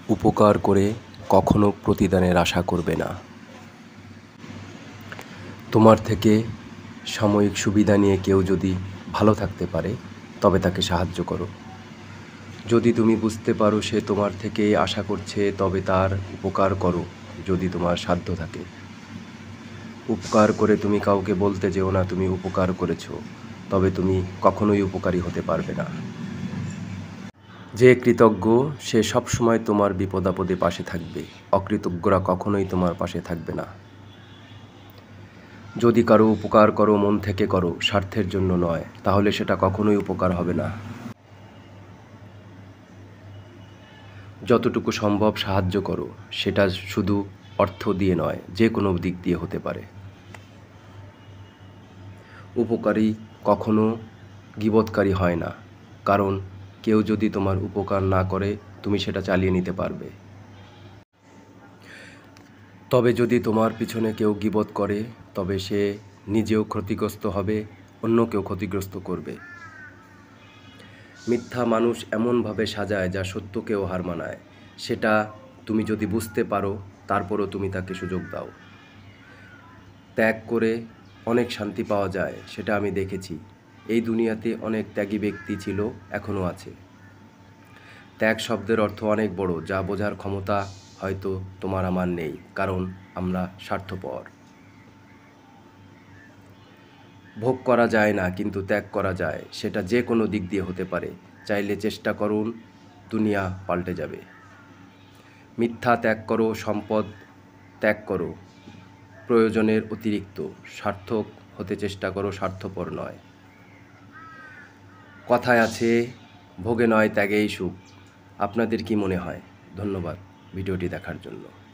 উপকার করে কখনো প্রতিদানের আশা করবে না। তোমার থেকে সাময়িক সুবিধা নিয়ে কেউ যদি ভালো থাকতে পারে, তবে তাকে সাহায্য করো। যদি তুমি বুঝতে পারো সে তোমার থেকে আশা করছে, তবে তার উপকার করো যদি তোমার সাধ্য থাকে। উপকার করে তুমি কাউকে বলতে যেও না তুমি উপকার করেছো, তবে তুমি কখনোই উপকারী হতে পারবে না। যে কৃতজ্ঞ সে সবসময় তোমার বিপদাপদে পাশে থাকবে, অকৃতজ্ঞরা কখনোই তোমার পাশে থাকবে না। যদি কারো উপকার করো মন থেকে করো, স্বার্থের জন্য নয়, তাহলে সেটা কখনোই উপকার হবে না। যতটুকু সম্ভব সাহায্য করো, সেটা শুধু অর্থ দিয়ে নয়, যে কোনো দিক দিয়ে হতে পারে। উপকারী কখনো গীবতকারী হয় না, কারণ কেউ যদি তোমার উপকার না করে তুমি সেটা চালিয়ে নিতে পারবে। তবে যদি তোমার পিছনে কেউ গীবত করে, তবে সে নিজেও ক্ষতিগ্রস্ত হবে, অন্যকেও ক্ষতিগ্রস্ত করবে। মিথ্যা মানুষ এমনভাবে সাজায় যা সত্যকেও হার মানায়। সেটা তুমি যদি বুঝতে পারো, তারপরও তুমি তাকে সুযোগ দাও। ত্যাগ করে অনেক শান্তি পাওয়া যায়, সেটা আমি দেখেছি। এই দুনিয়াতে অনেক ত্যাগী ব্যক্তি ছিল, এখনও আছে। ত্যাগ শব্দের অর্থ অনেক বড়, যা বোঝার ক্ষমতা হয়তো তোমার আমার নেই, কারণ আমরা স্বার্থপর। ভোগ করা যায় না, কিন্তু ত্যাগ করা যায়। সেটা যে কোনো দিক দিয়ে হতে পারে। চাইলে চেষ্টা করুন, দুনিয়া পাল্টে যাবে। মিথ্যা ত্যাগ করো, সম্পদ ত্যাগ করো, প্রয়োজনের অতিরিক্ত। সার্থক হতে চেষ্টা করো, স্বার্থপর নয়। কথায় আছে, ভোগে নয় ত্যাগেই সুখ। আপনাদের কি মনে হয়? ধন্যবাদ ভিডিওটি দেখার জন্য।